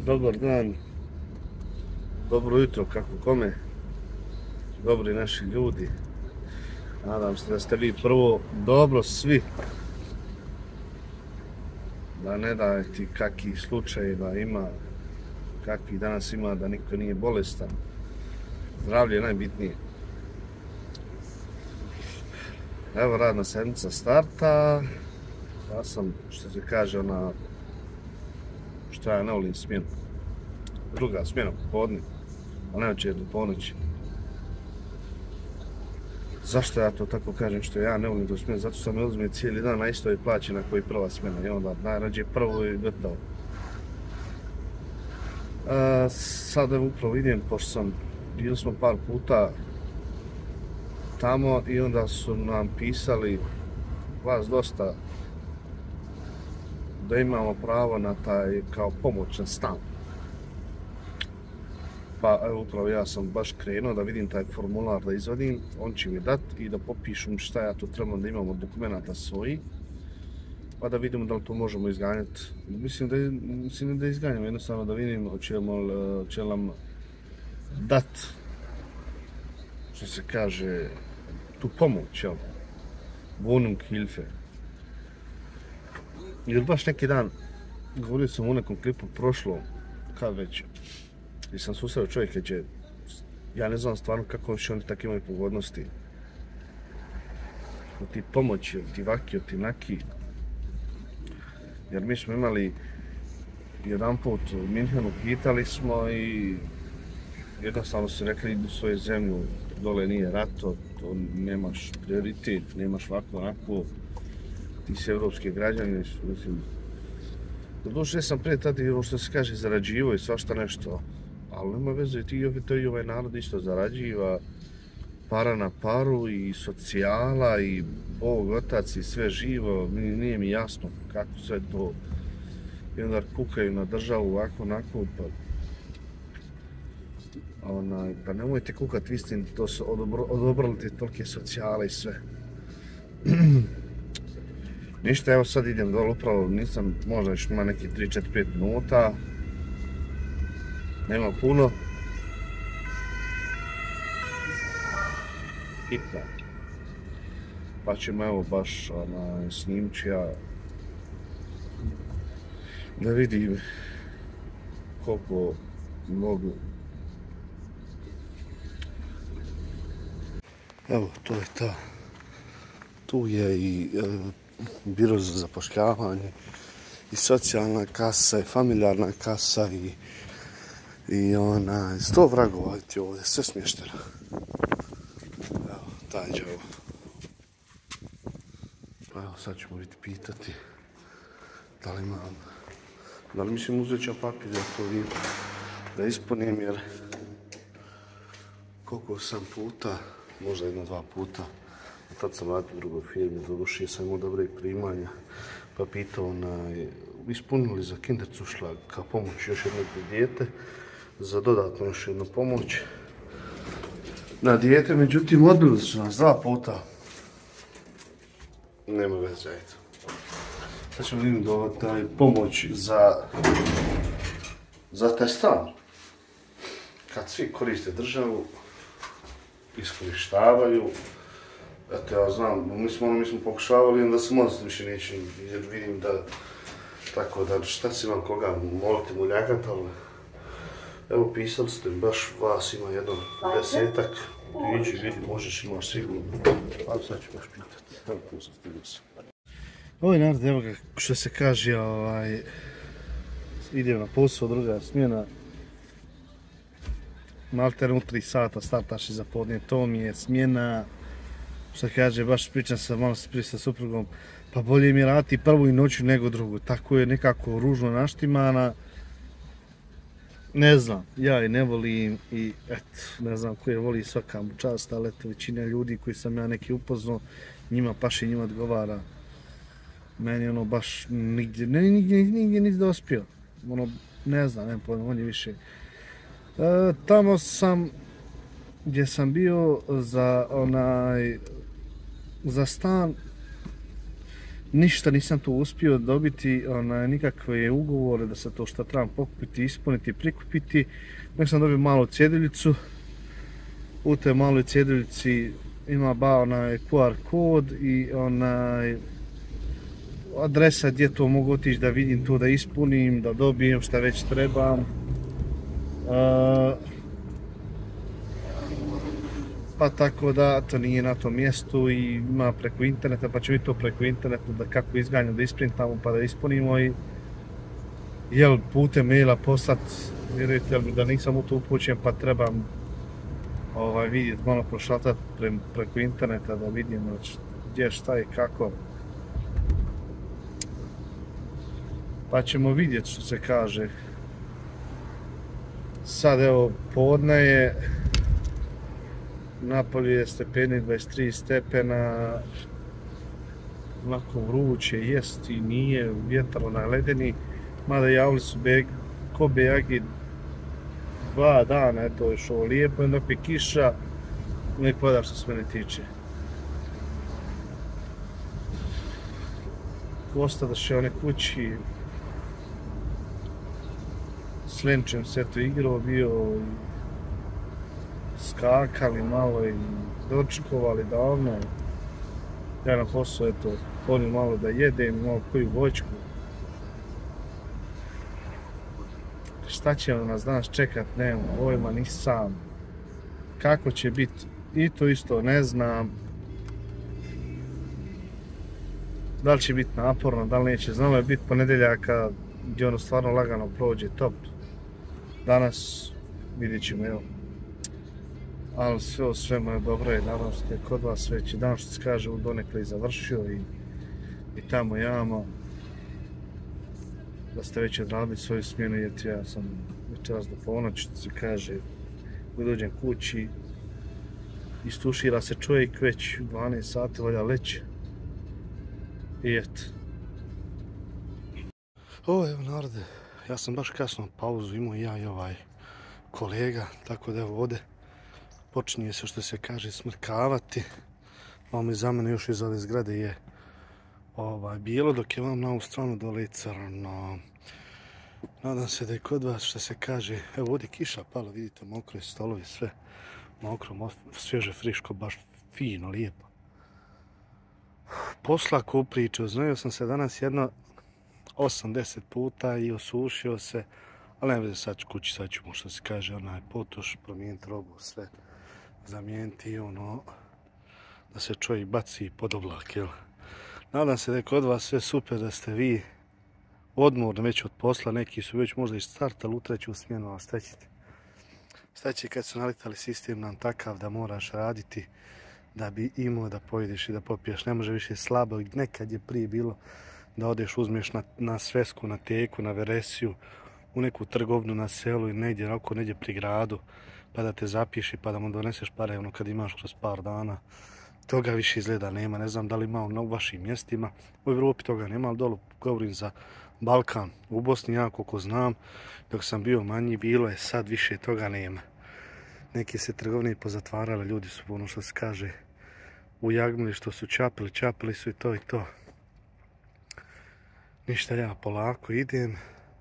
Dobar dan, dobro jutro, kako kome, dobri naši ljudi. Nadam se da ste vi prvo dobro svi, da ne dajete kakvih slučajeva ima, kakvih danas ima, da niko nije bolestan. Zdravlje je najbitnije. Evo, radna sedmica starta. Ja sam, što se kaže, što ja ne volim smjenu. Druga smjena popodne, a ne večer do ponoći. Zašto ja to tako kažem što ja ne volim tu smjenu? Zato što me uzme cijeli dan na istoj plaći na koji prva smjena i onda najrađe prvo i gotovo. Sad evo upravo idem, pošto bili smo par puta tamo i onda su nam pisali vas dosta da imamo pravo na taj kao pomoć na stan. Pa evo upravo ja sam baš krenuo da vidim taj formular da izvadim, on će mi dat i da popišem šta ja to trebam da imamo dokumenta svoji, pa da vidimo da li to možemo izganjati. Mislim da izganjamo, jednostavno da vidim će nam dat, što se kaže, tu pomoć, jel? Wohnungshilfe. Jer baš neki dan, govorio sam u nekom klipu prošlo, kad već, i sam susreo čovjeka će, ja ne znam stvarno kako će oni tako imaju pogodnosti. Od ti pomoći, od ti vaki, od ti naki. Jer mi smo imali jedan put u Minhenu, pitali smo i jednostavno su rekli idu u svoju zemlju, dole nije rato, to nemaš prioritet, nemaš ovako, onako, ti si evropski građani, mislim. Doduše sam prije tada i ovo što se kaže zarađivo i svašta nešto, ali nema veze, to i ovaj narod isto zarađiva, para na paru i socijala i Bog, Otac i sve živo, nije mi jasno kako sve to, i onda kukaju na državu ovako, onako, pa nemojte kukat, vi ste to su odobrali te tolike socijale i sve. Ništa, evo sad idem dole, upravo nisam, možda još ima neki 3-4-5 minuta. Nema puno. Hitno. Pa ćemo evo baš snimit ću ja da vidim koliko mogu. Evo, to je ta. Tu je i biro za zapošljavanje, i socijalna kasa, i familijarna kasa, i 100 vragova ti ovdje, sve smješteno. Evo, taj đavo. Pa evo, sad ćemo biti pitati da li mislim uzet ću papir da to vidim, da ispunim, jer koliko sam puta, možda 1-2 puta, tad sam radio u drugoj firmi, doduše sam imao dobre primanja, pa pitao ispunili za Kinderzuschlag kao pomoć još jedno dijete, za dodatno još jednu pomoć na dijete, međutim odbili su nas 2 puta. Nema veze, ajde. Sad ćemo vidjeti da taj pomoć za taj stan. Kad svi koriste državu, iskorištavaju. Eto, ja znam, mi smo pokušavali, onda se možda više neće, jer vidim da, tako da, šta si imam koga moliti muljakat, ali evo, pisali ste, baš vas ima jedno 10-ak, ići vidi, možeš, imaš sigurno, ali sad ću baš pitati, evo, tu sam stigao se. Ovo narod, evo ga, što se kaže, idem na posao, druga smjena, malter u 3 sata startaš iza podne, to mi je smjena. Što kaže, baš pričam sa malo prije sa suprugom, pa bolje mi raditi prvu i noću nego drugu. Tako je nekako ružno naštimana. Ne znam, ja je ne volim i eto, ne znam ko je voli, svaka mu čast, ali eto, većina ljudi koji sam ja neki upoznao, njima paše, njima odgovara. Meni baš nigdje nisi dospio. Ne znam, nema pojma, on je više. Tamo sam, gdje sam bio za stan, ništa nisam tu uspio dobiti, nikakve ugovore da se to što trebam pokupiti, ispuniti, prikupiti. Nek sam dobio malu cjeduljicu. U toj maloj cjeduljici ima QR kod i adresa gdje to mogu otići da vidim to, da ispunim, da dobijem šta već trebam. Pa tako da to nije na tom mjestu i ima preko interneta, pa će mi to preko interneta da kako izganjam, da isprintamo pa da ispunimo i putem maila poslat, vjerujte mi da nisam u to upućen pa trebam vidjeti, malo prošaltati preko interneta da vidim gdje, šta i kako. Pa ćemo vidjeti što se kaže. Sad evo podne je, napolje je stepeni 23 stepena, onako vruće jest i nije, vjetar ledeni, mada javili su ko bejagi 2 dana, eto je šlo lijepo, onda opet kiša, nek pada što se mene tiče. Ostadaše one kući, s Lenčem se to igrao bio, skakali malo i dočkovali davno. Ja na posao, eto, volim malo da jedem, malo koju voćku. Šta će nas danas čekat, nemam pojma, ni sam. Kako će biti, i to isto ne znam. Da li će biti naporno, da li neće. Znamo je biti ponedjeljaka gdje ono stvarno lagano prođe, top. Danas vidjet ćemo, evo. Ali sve o svemu je dobro i nadam se da je kod vas već dan što se kaže donekle i završio i tamo jamo. Da ste već odradili svoju smjenu jer ja sam večeras do ponoći što se kaže dođem kući, istušira se čovjek već u 12 sati valja leći i eto. Evo narode, ja sam baš kasno pauzu imao ja i ovaj kolega, tako da evo ovdje počinje se što se kaže smrkavati. Ovo iza mene još iz ove zgrade je bijelo, dok je vam na ovu stranu dole crno. Nadam se da je kod vas što se kaže, evo ovdje kiša pala, vidite, mokro je stolovi, sve mokro, svježe, friško, baš fino, lijepo. Posla ko pričao, znojio sam se danas jedno 8-10 puta i osušio se, ali ne veze, sad ću kući, sad ću mu što se kaže onaj potuš, promijeniti robu, sve zamijeniti i da se čovjek baci pod oblak, jel? Nadam se da je kod vas sve super, da ste vi odmorni već od posla, neki su već možda i startali u treću smjenu, ali šta ćete? Šta će kad su nalitali sistem nam takav da moraš raditi da bi imao da pojedeš i da popiješ, ne može više slabo, nekad je prije bilo da odeš uzmeš na svesku, na teku, na veresiju, u neku trgovnu na selu i negdje pri gradu, pa da te zapiši pa da mu doneseš pare kad imaš kroz par dana. Toga više izgleda nema, ne znam da li ima u vašim mjestima, u Evropi toga nema, ali dolu govorim za Balkan, u Bosni ja koliko znam, dok sam bio manji bilo je, sad više toga nema. Neki se trgovine pozatvarale, ljudi su ono što se kaže ujagmili, što su čapili su i to i to. Ništa, ja polako idem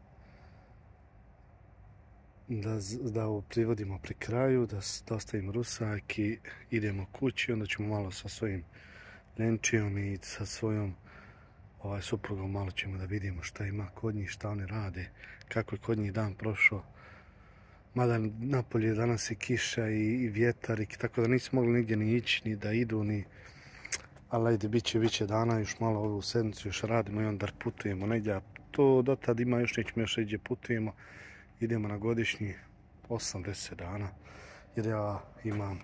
da ovo privodimo pri kraju, da ostavim rusak i idemo kući, onda ćemo malo sa svojim Lenčijom i sa svojom suprugom malo ćemo da vidimo šta ima kod njih, šta oni rade, kako je kod njih dan prošao. Mada napolje danas je kiša i vjetar, tako da nismo mogli nigdje ni ići, ni da idu, ali ajde, bit će dana, još malo ovu sedmicu još radimo i onda putujemo negdje, a to dotad ima još nećemo još gdje putujemo, idemo na godišnji 80 dana, jer ja imam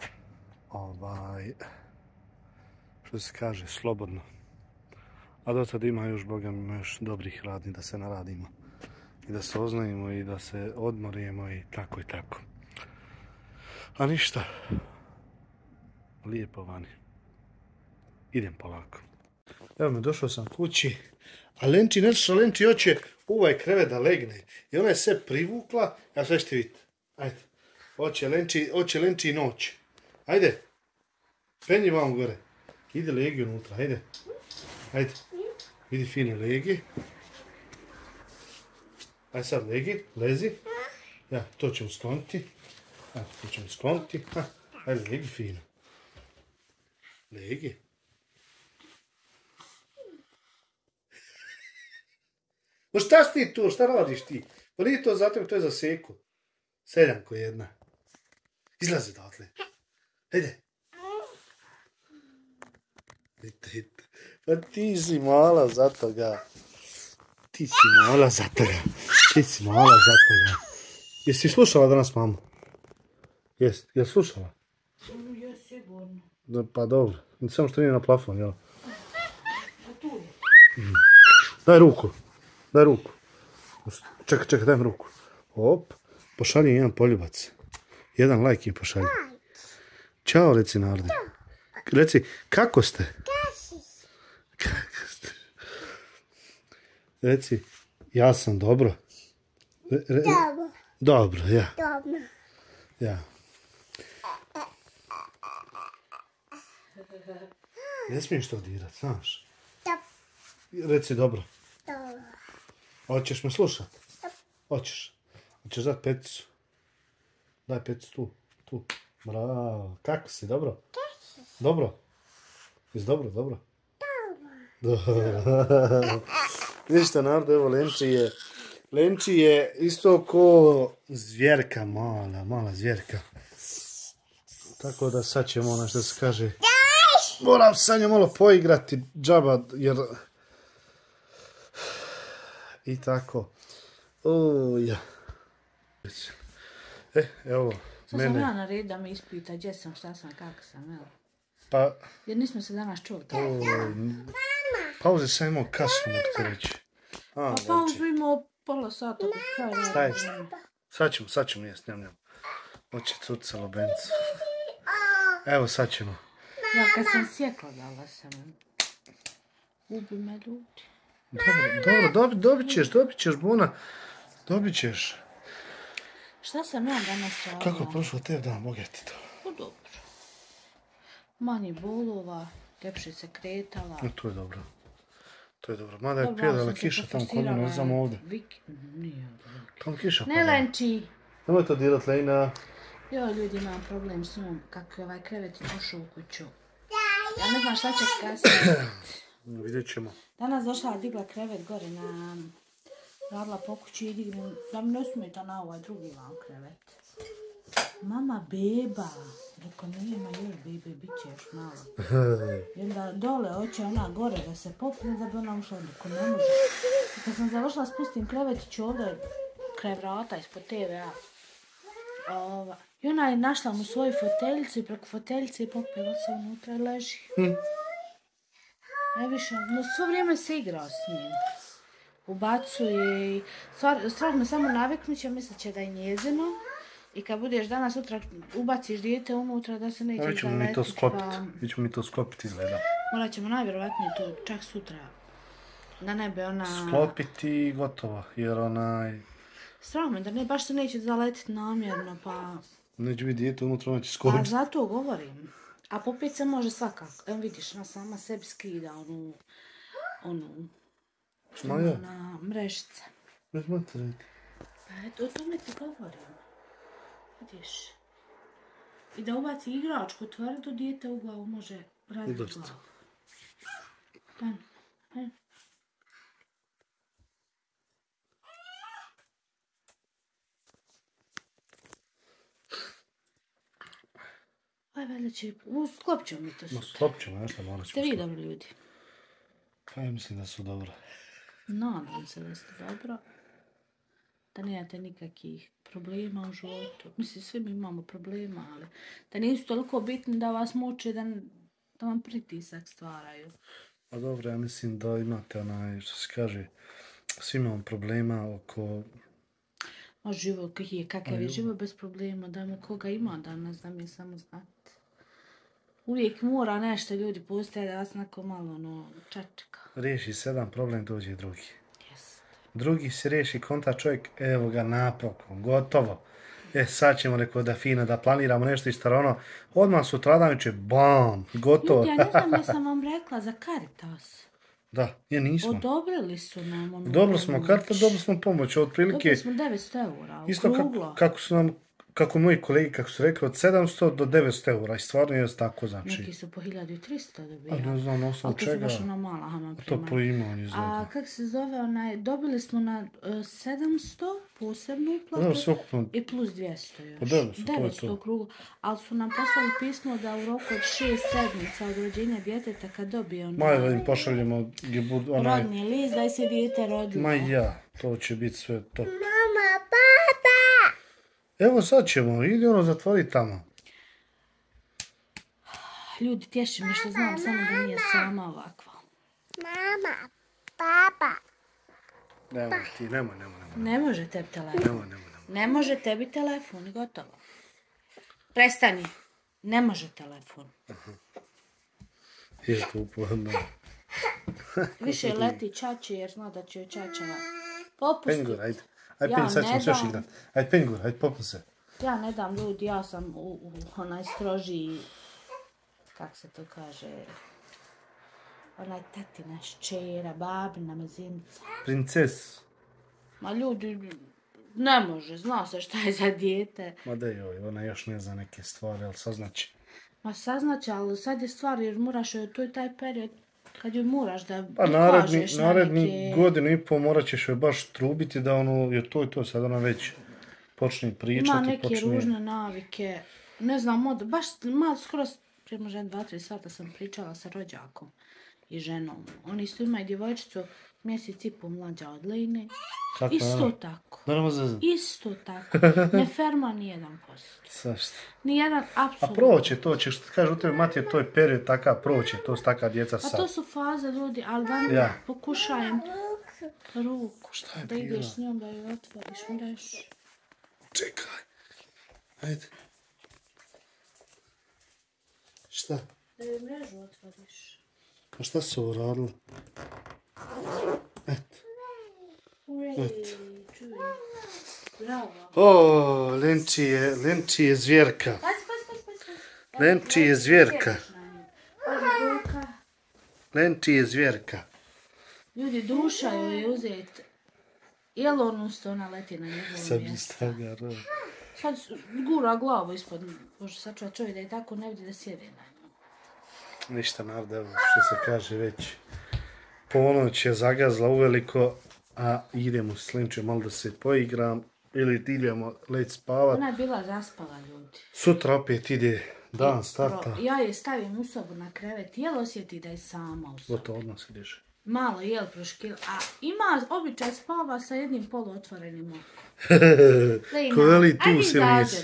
što se kaže slobodno, a dotad ima još, Boga mi, još dobrih radnji da se naradimo i da se oznojimo i da se odmorimo i tako i tako. A ništa, lijepo vani. Idem polako. Evo me, došao sam kući, a Lenči hoće ovaj krevet da legne. I ona je sve privukla, ja sve ćete vidjeti. Ajde, hoće Lenči noć. Ajde, penji vam gore. Ide legi unutra, ajde. Ajde. Vidi fine legi. Aj sad legi, lezi. Ja, to ćemo skloniti. To ćemo skloniti. Ajde, legi fino. Legi. No šta si ti tu, šta radiš ti? Pa nije to za tebe, to je za seku. Seljanko jedna. Izlazi odatle. Ajde. Pa ti si mala za toga. Ti si mala za toga. Jesi slušala danas mamu? Jesi slušala? Ja sigurno. Pa dobro. Samo što nije na plafon, jel? Daj ruku. Čekaj, daj mi ruku. Hop. Pošalji jedan poljubac. Jedan like im pošalji. Ćao, reci narode. Reci, kako ste? Reci, ja sam dobro. Dobro, ja. Ja. Ne smiješ to dirat, znaš? Reci dobro. Hoćeš me slušat? Hoćeš. Hoćeš dat peticu? Daj peticu tu. Bravo. Kako si, dobro? Dobro. Jesi dobro? Dobro. Ništa, narod, evo Lenči je isto ko zvjerka, mala zvjerka. Tako da sad ćemo ono što se kaže. Moram sa njom malo poigrati džaba, jer... I tako. Ja. Evo, sad sam ja na red da me ispita gdje sam, šta sam, kako sam, evo. Pa... Jer nismo se danas čuli. Pauze sam imao kasno, mogu ti reći. Pa pauzu imao pola sata. Staj. Sad ćemo jest, njam. Oće cucalo bencu. Evo, sad ćemo. Ja kad sam sjekla dala sam. Ubi me ljudi. Dobro, dobit ćeš, Bona. Dobit ćeš. Šta sam ja danas radila? Kako je prošlo tebi dan, Boga ti to? Pa dobro. Manje bolova, ljepše se kretala. To je dobro. Mada je prijadala kiša tamo kod mene, ne znam ovdje. Nije. Tamo kiša Ne Lenči. Nemoj to dirat, Lejna. Jo, ljudi, imam problem s njom, kako je ovaj krevet došao u kuću. Ja ne znam šta će kasnije. Vidjet ćemo. Danas došla, digla krevet gore na... Radila po kući i dignem, da mi ne smeta na ovaj drugi vam krevet. Mama, beba. Rekao, nema još bebe, bit će još malo. I onda dole hoće ona gore da se popne da bi ona ušla, dok ne može. I kad sam završila spustim krevetić ovdje kraj vrata ispod TV-a. I ona je našla mu svoju foteljicu i preko foteljice je popela se unutra i leži. Najviše, no svo vrijeme se igrao s njim. Ubacuje i strah me samo naviknuće, mislit će da je njezino. I kad budeš danas sutra ubaciš dijete unutra da se neće zaletiti. Mi ćemo mi to sklopiti izgleda. Morat ćemo najvjerovatnije to čak sutra. Da ne bi ona... Sklopiti i gotovo, jer onaj... Strah me da ne, baš se neće zaletiti namjerno, pa... Neće biti dijete unutra, ona će skočiti. A zato govorim. A popet se može svakako. Evo vidiš, ona sama sebi skida ona mrežice. Ne smatram. Pa eto, o tome ti govorim. Vidiš. I da ubaci igračku tvrdu, dijete u glavu može razbiti glavu. Aj, valjda će... Sklopit ćemo mi to sutra. Sklopit ćemo, nešto morat ćemo. Ste vi dobri ljudi? Pa ja mislim da su dobro. Nadam se da ste dobro. Da nemate nikakvih problema u životu. Mislim, svi mi imamo problema, ali da nisu toliko bitni da vas muče, da vam pritisak stvaraju. Pa dobro, ja mislim da imate onaj, što se kaže, svi imamo problema oko... A život kakav je život bez problema, da koga ima danas, da mi samo znate. Uvijek mora nešto ljudi postoje da vas neko malo čačka. Riješi se jedan problem, dođe drugi. Drugi se riješi konta čovjek, evo ga napokon, gotovo. Sad ćemo rekao da fino, da planiramo nešto iz Tarona. Odmah sutradan će, bam, gotovo. Ljudi, ja ne znam, ja sam vam rekla za Caritas. Da, nismo. Odobrili su nam ono... Dobro smo karta, dobro smo pomoć, otprilike... Dobili smo 900 eura, isto okruglo. kako moji kolegi, kako su rekli, od 700 do 900 eura. I stvarno je tako, znači. Neki su po 1300 dobijali. A ne znam, na osnovu čega. Ali to su baš ona mala hama primanja. To po imao izgleda. A kak se zove, dobili smo na 700 posebnu uplatu. Dobro, sve ukupno. I plus 200 još. Pa 900, to je 900 okruglo. Ali su nam poslali pismo da u roku od 6 sedmica od rođenja djeteta kad dobije da im pošaljemo rodni list da se dijete rodilo. To će biti sve to. Mama, papa! Evo sad ćemo, idi zatvori tamo. Ljudi, tješi me što znam samo da nije sama ovakva. Mama, papa. Nemoj. Ne može tebi telefon. Nemoj. Ne može tebi telefon i gotovo. Prestani. Ne može telefon. Je to upodno. Više leti čači jer zna da će joj čača popustiti. Pengur, ajde. Ajde, pengur, sad ćemo se još igrat. Ajde, pengur, ajde, popni se. Ja ne dam ljudi, ja sam u onaj strožiji, kak se to kaže, onaj tatina ščera, babina mezinica. Princes. Ma ljudi, ne može, zna se šta je za dijete. Ma da joj, ona još ne zna neke stvari, ali saznaće. Ma saznaće, ali sad je stvar jer moraš joj, to je taj period kad joj moraš da pa kažeš naredni godinu i pol morat ćeš joj baš trubiti da jer to je to, sad ona već počne pričati. Ima neke ružne navike, ne znam, baš malo skoro prije možda 2-3 sata sam pričala sa rođakom i ženom. Oni isto imaju djevojčicu mjesec i pol mlađa od Line. Kako, isto tako. Isto tako. Ne ferma ni 1%. Sašta. Nijedan, apsolutno. A proće to, ćeš kaže u tebi Matije, to je period takav, proće, to su taka djeca sad. A to su faze ljudi, ali da pokušajem ruku. Šta je da ideš s njom, da ju otvoriš, onda još... Čekaj. Ajde. Šta? Da ju mrežu otvoriš. A šta su ovo radili? Eto. Bravo. O, Lenči je zvjerka. Lenči je zvjerka. Lenči je zvjerka. Ljudi, duša joj je uzeti. Jel on usto, ona leti na njegovom mjestu. Sad gura glavu ispod, bože sačuva čovjek da je tako ne vidi da sjede na njom. Ništa narod, evo što se kaže već. Ponoć je zagazla uveliko, a idemo s Lenčom malo da se poigram ili idemo leć spavat. Ona je bila zaspala ljudi. Sutra opet ide dan starta. Ja je stavim u sobu na krevet, jel osjeti da je sama u sobu. Gotovo odmah se diže. Malo jel proškila, a ima običaj spava sa jednim poluotvorenim okom. Ko veli tu se nisi.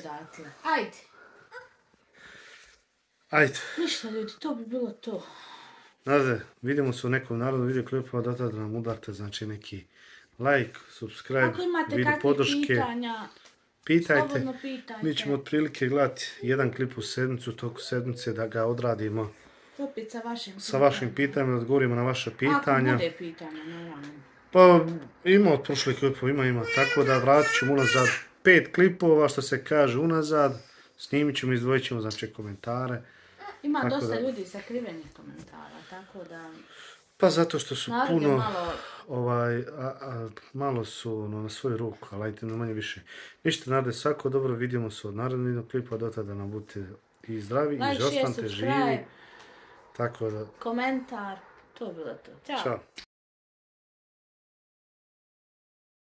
Ajde. Ništa ljudi, to bi bilo to. Nade, vidimo se u nekom narodnom video klipu, da nam udarte znači neki like, subscribe, video podrške. Pitajte. Slobodno pitajte. Mi ćemo otprilike gledati jedan klip u sedmicu, toku sedmice da ga odradimo. Opet sa vašim pitanjima, da odgovorimo na vaša pitanja. Ako bude pitanja, naravno. Pa ima od prošlih klipova, ima. Tako da vratit ćemo unazad 5 klipova, što se kaže unazad. Snimit ćemo, izdvojit ćemo znači komentare. Ima dosta ljudi sakrivenih komentara, tako da... Pa zato što su narod puno, malo... malo su na svoju ruku, ali ajte na manje više. Ništa nade, svako dobro, vidimo se od narednog klipa, do tada nam budete i zdravi, i ostanite živi. Tako da... Komentar, to je bilo to. Ćao. Ćao.